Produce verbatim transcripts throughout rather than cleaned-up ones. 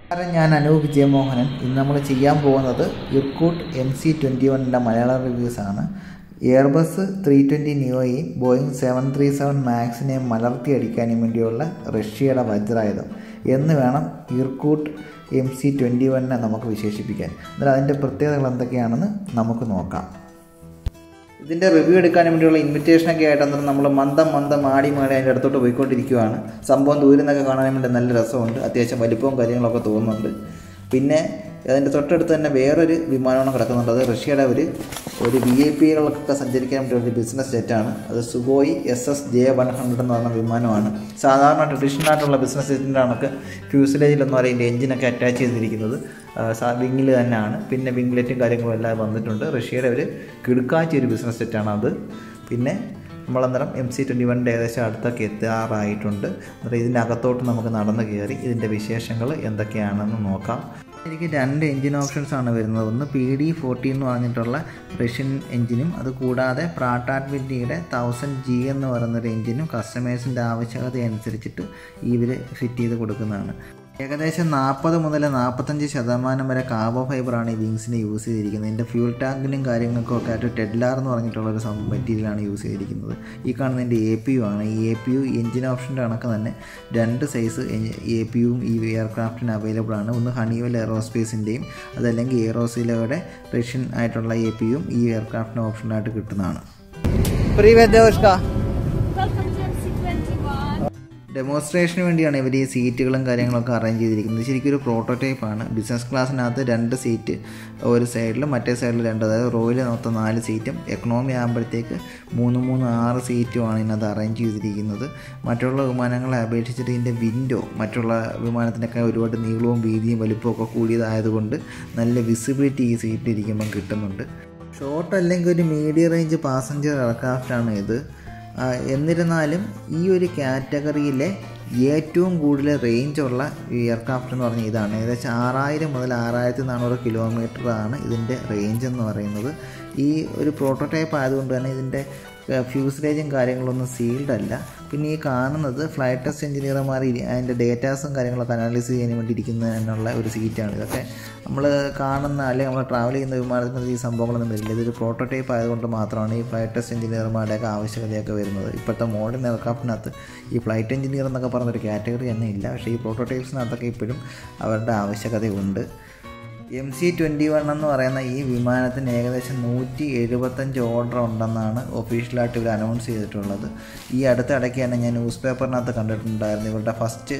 ഞാൻ അനൂപ് വിജയമോഹനൻ. ഇന്ന് നമ്മൾ ചെയ്യാൻ പോകുന്നത് ഇർക്കൂട്ട് എം സി ട്വൻറ്റി വണ്ണിൻ്റെ മലയാളം റിവ്യൂസാണ്. എയർബസ് ത്രീ ട്വൻറ്റി നിയോയും ബോയിങ് സെവൻ ത്രീ സെവൻ മാക്സിനെയും മലർത്തിയടിക്കാനും വേണ്ടിയുള്ള റഷ്യയുടെ വജ്രായുധം എന്ന് വേണം ഇർക്കൂട്ട് എം സി ട്വൻറ്റി വണ്ണിനെ നമുക്ക് വിശേഷിപ്പിക്കാൻ. എന്നാൽ അതിൻ്റെ പ്രത്യേകതകൾ എന്തൊക്കെയാണെന്ന് നമുക്ക് നോക്കാം. ഇതിൻ്റെ റിവ്യൂ എടുക്കാൻ വേണ്ടിയുള്ള ഇൻവിറ്റേഷനൊക്കെ ആയിട്ട് അന്നേരം നമ്മൾ മന്ദം മന്ദം ആടി മാടി അതിൻ്റെ അടുത്തോട്ട് പോയിക്കൊണ്ടിരിക്കുകയാണ്. സംഭവം ദൂരെ നിന്നൊക്കെ കാണാൻ വേണ്ടി നല്ല രസമുണ്ട്, അത്യാവശ്യം വലിപ്പവും കാര്യങ്ങളൊക്കെ തോന്നുന്നുണ്ട്. പിന്നെ അതിൻ്റെ തൊട്ടടുത്ത് തന്നെ വേറൊരു വിമാനമാണ് കിടക്കുന്നുണ്ട്. അത് റഷ്യയുടെ ഒരു ഒരു വി ഐ പികൾക്കൊക്കെ സഞ്ചരിക്കാൻ വേണ്ടി ഒരു ബിസിനസ് ജെറ്റാണ്. അത് Sukhoi S S J one hundred എന്ന് പറഞ്ഞ വിമാനമാണ്. സാധാരണ ട്രഡീഷണൽ ആയിട്ടുള്ള ബിസിനസ് ജെറ്റിൻ്റെ കണക്ക് ഫ്യൂസിലേജിലൊന്നും അതിൻ്റെ എഞ്ചിനൊക്കെ അറ്റാച്ച് ചെയ്തിരിക്കുന്നത് വിങ്ങിൽ തന്നെയാണ്. പിന്നെ വിംഗ്ലെറ്റും കാര്യങ്ങളും എല്ലാം വന്നിട്ടുണ്ട്. റഷ്യയുടെ ഒരു കിടുക്കാച്ചി ഒരു ബിസിനസ് ജെറ്റാണ് അത്. പിന്നെ നമ്മളന്നേരം എം സി ട്വൻറ്റി വണ്ണിൻ്റെ ഏകദേശം അടുത്തൊക്കെ എത്താറായിട്ടുണ്ട്. അന്നേരം ഇതിൻ്റെ അകത്തോട്ട് നമുക്ക് നടന്നു കയറി ഇതിൻ്റെ വിശേഷങ്ങൾ എന്തൊക്കെയാണെന്ന് നോക്കാം. എനിക്ക് രണ്ട് എൻജിൻ ഓപ്ഷൻസാണ് വരുന്നത്. ഒന്ന് പി ഡി ഫോർട്ടി എന്ന് പറഞ്ഞിട്ടുള്ള റഷ്യൻ എൻജിനും അതുകൂടാതെ പ്രാട്ടാറ്റ് വിൻഡിയുടെ തൗസൻഡ് ജി എന്ന് പറയുന്നൊരു എൻജിനും കസ്റ്റമേഴ്സിൻ്റെ ആവശ്യകത അനുസരിച്ചിട്ട് ഇവർ ഫിറ്റ് ചെയ്ത് കൊടുക്കുന്നതാണ്. ഏകദേശം നാൽപ്പത് മുതൽ നാൽപ്പത്തഞ്ച് ശതമാനം വരെ കാർബോ ഫൈബറാണ് ഈ വിങ്സിന് യൂസ് ചെയ്തിരിക്കുന്നത്. ഇതിൻ്റെ ഫ്യൂൽ ടാങ്കിലും കാര്യങ്ങൾക്കും ഒക്കെ ആയിട്ട് ടെഡ്ലാർ എന്ന് പറഞ്ഞിട്ടുള്ളൊരു മെറ്റീരിയലാണ് യൂസ് ചെയ്തിരിക്കുന്നത്. ഈ കാണുന്നതിൻ്റെ എ പി യു ആണ്. ഈ എ പി യു എൻജിൻ ഓപ്ഷൻ്റെ കണക്ക് തന്നെ രണ്ട് സൈസ് എ പി യുവും ഈ എയർക്രാഫ്റ്റിന് അവൈലബിൾ ആണ്. ഒന്ന് ഹണിവെൽ എയറോസ്പേസിൻ്റെയും അതല്ലെങ്കിൽ എയറോസിലയുടെ റഷ്യൻ ആയിട്ടുള്ള എ പി യും ഈ എയർക്രാഫ്റ്റിന് ഓപ്ഷനായിട്ട് കിട്ടുന്നതാണ്. ഡെമോൺസ്ട്രേഷന് വേണ്ടിയാണ് ഇവർ ഈ സീറ്റുകളും കാര്യങ്ങളൊക്കെ അറേഞ്ച് ചെയ്തിരിക്കുന്നത്. ശരിക്കും ഒരു പ്രോട്ടോടൈപ്പാണ്. ബിസിനസ് ക്ലാസ്സിനകത്ത് രണ്ട് സീറ്റ് ഒരു സൈഡിലും മറ്റേ സൈഡിൽ രണ്ട്, അതായത് റോയിൽ മൊത്തം നാല് സീറ്റും എക്കണോമി ആകുമ്പോഴത്തേക്ക് മൂന്ന് മൂന്ന് ആറ് സീറ്റുമാണ് ഇതിനകത്ത് അറേഞ്ച് ചെയ്തിരിക്കുന്നത്. മറ്റുള്ള വിമാനങ്ങളെ അപേക്ഷിച്ചിട്ട് ഇതിൻ്റെ വിൻഡോ മറ്റുള്ള വിമാനത്തിനൊക്കെ ഒരുപാട് നീളവും വീതിയും വലുപ്പവും ഒക്കെ കൂടിയതായതുകൊണ്ട് നല്ല വിസിബിലിറ്റി ഈ സീറ്റിലിരിക്കുമ്പം കിട്ടുന്നുണ്ട്. ഷോർട്ട് അല്ലെങ്കിൽ ഒരു മീഡിയം റേഞ്ച് പാസഞ്ചർ എയർക്രാഫ്റ്റാണ് ഇത്. എന്നിരുന്നാലും ഈ ഒരു കാറ്റഗറിയിലെ ഏറ്റവും കൂടുതൽ റേഞ്ചുള്ള എയർക്രാഫ്റ്റ് എന്ന് പറഞ്ഞാൽ ഇതാണ്. ഏകദേശം ആറായിരം മുതൽ ആറായിരത്തി നാനൂറ് കിലോമീറ്ററാണ് ഇതിൻ്റെ റേഞ്ച് എന്ന് പറയുന്നത്. ഈ ഒരു പ്രോട്ടോടൈപ്പ് ആയതുകൊണ്ട് തന്നെ ഇതിൻ്റെ ഫ്യൂസലേജും കാര്യങ്ങളൊന്നും സീൽഡ് അല്ല. പിന്നെ ഈ കാണുന്നത് ഫ്ലൈറ്റ് ടെസ്റ്റ് എഞ്ചിനീയർമാർ അതിൻ്റെ ഡേറ്റാസും കാര്യങ്ങളൊക്കെ അനാലിസിസ് ചെയ്യാൻ വേണ്ടി ഇരിക്കുന്നതിനുള്ള ഒരു സീറ്റാണ്. ഇതൊക്കെ നമ്മൾ കാണുന്ന അല്ലെങ്കിൽ നമ്മൾ ട്രാവൽ ചെയ്യുന്ന വിമാനത്തിൽ ഈ സംഭവങ്ങളൊന്നും വരില്ല. ഇതൊരു പ്രോട്ടോടൈപ്പ് ആയതുകൊണ്ട് മാത്രമാണ് ഈ ഫ്ലൈറ്റ് ടെസ്റ്റ് എഞ്ചിനീയർമാരുടെയൊക്കെ ആവശ്യകതയൊക്കെ വരുന്നത്. ഇപ്പോഴത്തെ മോഡേൺ എയർക്രാഫ്റ്റിനകത്ത് ഈ ഫ്ലൈറ്റ് എഞ്ചിനീയർ എന്നൊക്കെ പറഞ്ഞൊരു കാറ്റഗറി തന്നെ ഇല്ല. പക്ഷേ ഈ പ്രോട്ടോടൈപ്സിനകത്തൊക്കെ ഇപ്പോഴും അവരുടെ ആവശ്യകതയുണ്ട്. എം സി ട്വൻറ്റി വൺ എന്ന് പറയുന്ന ഈ വിമാനത്തിന് ഏകദേശം നൂറ്റി എഴുപത്തഞ്ച് ഓർഡർ ഉണ്ടെന്നാണ് ഒഫീഷ്യലായിട്ട് ഇവർ അനൗൺസ് ചെയ്തിട്ടുള്ളത്. ഈ അടുത്ത ഇടയ്ക്ക് തന്നെ ഞാൻ ന്യൂസ് പേപ്പറിനകത്ത് കണ്ടിട്ടുണ്ടായിരുന്നു ഇവരുടെ ഫസ്റ്റ്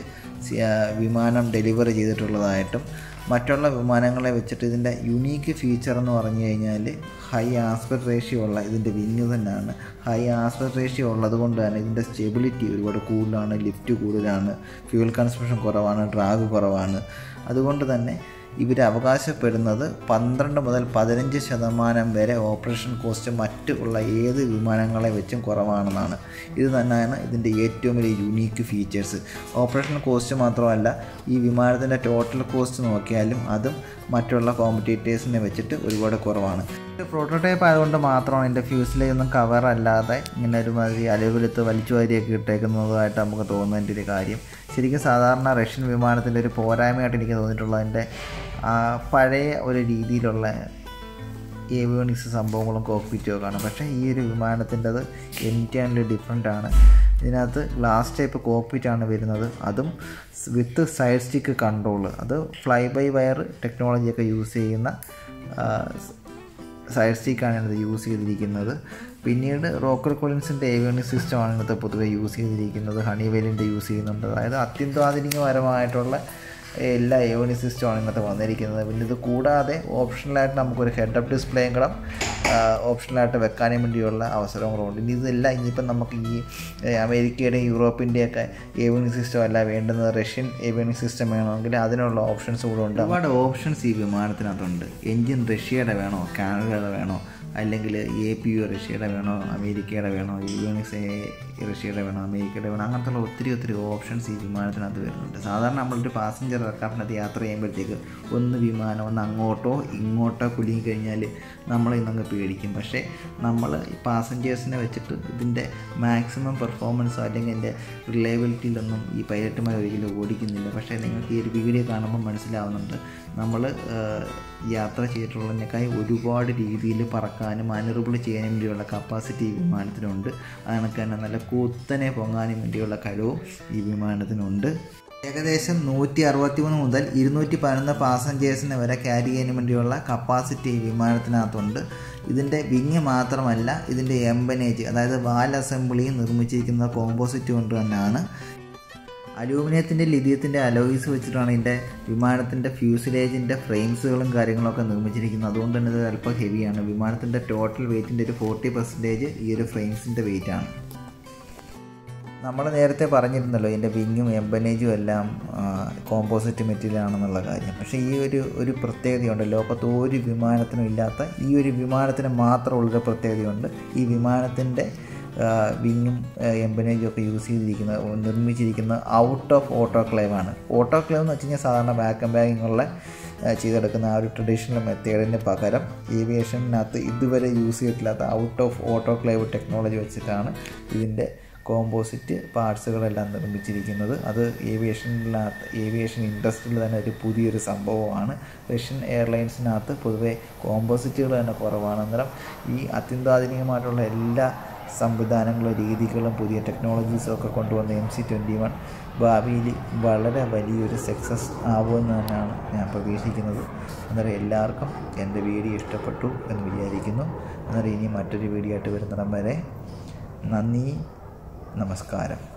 വിമാനം ഡെലിവറി ചെയ്തിട്ടുള്ളതായിട്ടും. മറ്റുള്ള വിമാനങ്ങളെ വെച്ചിട്ട് ഇതിൻ്റെ യുണീക്ക് ഫീച്ചർ എന്ന് പറഞ്ഞു കഴിഞ്ഞാൽ ഹൈ ആസ്പെക്ട് റേഷ്യോ ഉള്ള ഇതിൻ്റെ വിങ് തന്നെയാണ്. ഹൈ ആസ്പെക്ട് റേഷ്യോ ഉള്ളത് കൊണ്ട് തന്നെ ഇതിൻ്റെ സ്റ്റെബിലിറ്റി ഒരുപാട് കൂടുതലാണ്, ലിഫ്റ്റ് കൂടുതലാണ്, ഫ്യൂൽ കൺസംപ്ഷൻ കുറവാണ്, ഡ്രാഗ് കുറവാണ്. അതുകൊണ്ട് തന്നെ ഇവർ അവകാശപ്പെടുന്നത് പന്ത്രണ്ട് മുതൽ പതിനഞ്ച് ശതമാനം വരെ ഓപ്പറേഷൻ കോസ്റ്റ് മറ്റ് ഉള്ള ഏത് വിമാനങ്ങളെ വെച്ചും കുറവാണെന്നാണ്. ഇത് തന്നെയാണ് ഇതിൻ്റെ ഏറ്റവും വലിയ യുണീക്ക് ഫീച്ചേഴ്സ്. ഓപ്പറേഷൻ കോസ്റ്റ് മാത്രമല്ല, ഈ വിമാനത്തിൻ്റെ ടോട്ടൽ കോസ്റ്റ് നോക്കിയാലും അതും മറ്റുള്ള കോമ്പറ്റീറ്റേഴ്സിനെ വെച്ചിട്ട് ഒരുപാട് കുറവാണ്. ഇത് പ്രോട്ടോടൈപ്പ് ആയതുകൊണ്ട് മാത്രമാണ് ഇതിൻ്റെ ഫ്യൂസിലേജ് ഒന്നും കവർ അല്ലാതെ ഇങ്ങനെ ഒരുമാതിരി അലവെടുത്ത് വലിച്ചു വാരിയൊക്കെ ഇട്ടേക്കുന്നതായിട്ട് നമുക്ക് തോന്നുന്നതിൻ്റെ ഒരു കാര്യം. ശരിക്കും സാധാരണ റഷ്യൻ വിമാനത്തിൻ്റെ ഒരു പോരായ്മയായിട്ട് എനിക്ക് തോന്നിയിട്ടുള്ളതിൻ്റെ പഴയ ഒരു രീതിയിലുള്ള ഏവിയോണിക്സ് സംഭവങ്ങളും കോക്പിറ്റും ആണ്. പക്ഷേ ഈ ഒരു വിമാനത്തിൻ്റെത് എൻറ്റയർലി ഡിഫറെൻ്റ് ആണ്. ഇതിനകത്ത് ഗ്ലാസ് ടൈപ്പ് കോക്പിറ്റാണ് വരുന്നത്. അതും വിത്ത് സൈഡ് സ്റ്റിക്ക് കൺട്രോൾ. അത് ഫ്ലൈ ബൈ വയർ ടെക്നോളജിയൊക്കെ യൂസ് ചെയ്യുന്ന സൈഡ് സ്റ്റിക്കാണ് ഇതിനകത്ത് യൂസ് ചെയ്തിരിക്കുന്നത്. പിന്നീട് റോക്കർ കോളിൻസിൻ്റെ ഏവിയോണിക്സ് സിസ്റ്റമാണ് ഇന്നത്തെ പൊതുവെ യൂസ് ചെയ്തിരിക്കുന്നത്. ഹണിവെല്ലിൻ്റെ യൂസ് ചെയ്യുന്നുണ്ട്. അതായത് അത്യന്താധുനികപരമായിട്ടുള്ള എല്ലാ ഏവിയോണിക്സ് സിസ്റ്റമാണ് ഇന്നത്തെ വന്നിരിക്കുന്നത്. പിന്നെ ഇത് കൂടാതെ ഓപ്ഷണലായിട്ട് നമുക്കൊരു ഹെഡ് അപ്പ് ഡിസ്പ്ലേയും കൂടെ ഓപ്ഷണലായിട്ട് വെക്കാനും വേണ്ടിയുള്ള അവസരങ്ങളുണ്ട്. ഇനി ഇതെല്ലാം ഇനിയിപ്പം നമുക്ക് ഈ അമേരിക്കയുടെയും യൂറോപ്പിൻ്റെയൊക്കെ ഏവിയോണിക്സ് സിസ്റ്റം അല്ല വേണ്ടുന്നത്, റഷ്യൻ ഏവിയോണിക്സ് സിസ്റ്റം വേണമെങ്കിൽ അതിനുള്ള ഓപ്ഷൻസ് കൂടെ ഉണ്ട്. ഒരുപാട് ഓപ്ഷൻസ് ഈ വിമാനത്തിനകത്തുണ്ട്. എൻജിൻ റഷ്യയുടെ വേണോ, കാനഡയുടെ വേണോ, അല്ലെങ്കിൽ എ പി യു റഷ്യയുടെ വേണോ, അമേരിക്കയുടെ വേണോ, ഏവിയോണിക്സ് റഷ്യയുടെ വേണോ, അമേരിക്കയുടെ വേണോ, അങ്ങനത്തുള്ള ഒത്തിരി ഒത്തിരി ഓപ്ഷൻസ് ഈ വിമാനത്തിനകത്ത് വരുന്നുണ്ട്. സാധാരണ നമ്മളൊരു പാസഞ്ചർ എയർക്രാഫ്റ്റിനകത്ത് യാത്ര ചെയ്യുമ്പോഴത്തേക്ക് ഒന്ന് വിമാനം ഒന്ന് അങ്ങോട്ടോ ഇങ്ങോട്ടോ കുലുങ്ങി കഴിഞ്ഞാൽ നമ്മൾ ഇന്നങ്ങ് പേടിക്കും. പക്ഷേ നമ്മൾ പാസഞ്ചേഴ്സിനെ വെച്ചിട്ട് ഇതിൻ്റെ മാക്സിമം പെർഫോമൻസോ അല്ലെങ്കിൽ എൻ്റെ റിലയബിലിറ്റിയിലൊന്നും ഈ പൈലറ്റുമാർ ഒരിക്കലും ഓടിക്കുന്നില്ല. പക്ഷേ നിങ്ങൾക്ക് ഈ ഒരു വീഡിയോ കാണുമ്പോൾ മനസ്സിലാവുന്നുണ്ട് നമ്മൾ യാത്ര ചെയ്തിട്ടുള്ളതിനേക്കായി ഒരുപാട് രീതിയിൽ പറക്കാനും മാനേറബിൾ ചെയ്യാനും വേണ്ടിയുള്ള കപ്പാസിറ്റി ഈ വിമാനത്തിനുണ്ട്. അതിനൊക്കെ തന്നെ നല്ല കുത്തനെ പൊങ്ങാനും വേണ്ടിയുള്ള കഴിവും ഈ വിമാനത്തിനുണ്ട്. ഏകദേശം നൂറ്റി അറുപത്തി മൂന്ന് മുതൽ ഇരുന്നൂറ്റി പതിനൊന്ന് പാസഞ്ചേഴ്സിനെ വരെ ക്യാരി ചെയ്യാനും വേണ്ടിയുള്ള കപ്പാസിറ്റി ഈ വിമാനത്തിനകത്തുണ്ട്. ഇതിൻ്റെ വിങ് മാത്രമല്ല, ഇതിൻ്റെ എംബനേജ് അതായത് വാൽ അസംബ്ലിയും നിർമ്മിച്ചിരിക്കുന്ന കോമ്പോസിറ്റ് കൊണ്ട് തന്നെയാണ്. അലൂമിനിയത്തിൻ്റെ ലിഥിയത്തിൻ്റെ അലോയ്സ് വെച്ചിട്ടാണ് ഇതിൻ്റെ വിമാനത്തിൻ്റെ ഫ്യൂസിലേജിൻ്റെ ഫ്രെയിംസുകളും കാര്യങ്ങളൊക്കെ നിർമ്മിച്ചിരിക്കുന്നത്. അതുകൊണ്ട് തന്നെ ഇത് അല്പം ഹെവിയാണ്. വിമാനത്തിൻ്റെ ടോട്ടൽ വെയ്റ്റിൻ്റെ ഒരു ഫോർട്ടി പെർസെൻറ്റേജ് ഈ ഒരു ഫ്രെയിംസിൻ്റെ വെയ്റ്റാണ്. നമ്മൾ നേരത്തെ പറഞ്ഞിരുന്നല്ലോ ഇതിൻ്റെ വിങ്ങും എംബനേജും എല്ലാം കോമ്പോസിറ്റ് മെറ്റീരിയൽ ആണെന്നുള്ള കാര്യം. പക്ഷേ ഈ ഒരു ഒരു പ്രത്യേകതയുണ്ട്, ലോകത്ത് ഒരു വിമാനത്തിനും ഇല്ലാത്ത ഈ ഒരു വിമാനത്തിന് മാത്രമുള്ളൊരു പ്രത്യേകതയുണ്ട്. ഈ വിമാനത്തിൻ്റെ വിങ്ങും എംബനേജും ഒക്കെ യൂസ് ചെയ്തിരിക്കുന്നത് നിർമ്മിച്ചിരിക്കുന്നത് ഔട്ട് ഓഫ് ഓട്ടോക്ലേവാണ്. ഓട്ടോക്ലേവ് എന്ന് വെച്ച് കഴിഞ്ഞാൽ സാധാരണ വാക്വം ബാഗിങ്ങുള്ള ചെയ്തെടുക്കുന്ന ആ ഒരു ട്രഡീഷണൽ മെത്തേഡിന് പകരം ഏവിയേഷനകത്ത് ഇതുവരെ യൂസ് ചെയ്തിട്ടില്ലാത്ത ഔട്ട് ഓഫ് ഓട്ടോക്ലേവ് ടെക്നോളജി വെച്ചിട്ടാണ് ഇതിൻ്റെ കോമ്പോസിറ്റ് പാർട്സുകളെല്ലാം നിർമ്മിച്ചിരിക്കുന്നത്. അത് ഏവിയേഷനിനകത്ത് ഏവിയേഷൻ ഇൻഡസ്ട്രിയിൽ തന്നെ ഒരു പുതിയൊരു സംഭവമാണ്. റഷ്യൻ എയർലൈൻസിനകത്ത് പൊതുവെ കോമ്പോസിറ്റുകൾ തന്നെ കുറവാണ്. അന്നേരം ഈ അത്യന്താധുനികമായിട്ടുള്ള എല്ലാ സംവിധാനങ്ങളും രീതികളും പുതിയ ടെക്നോളജീസും ഒക്കെ കൊണ്ടുവന്ന എം സി ട്വൻറ്റി വൺ ഭാവിയിൽ വളരെ വലിയൊരു സക്സസ് ആവുമെന്ന് തന്നെയാണ് ഞാൻ പ്രതീക്ഷിക്കുന്നത്. അന്നേരം എല്ലാവർക്കും എൻ്റെ വീഡിയോ ഇഷ്ടപ്പെട്ടു എന്ന് വിചാരിക്കുന്നു. അന്നേരം ഇനി മറ്റൊരു വീഡിയോ ആയിട്ട് വരുന്നിടം വരെ നന്ദി, നമസ്കാരം.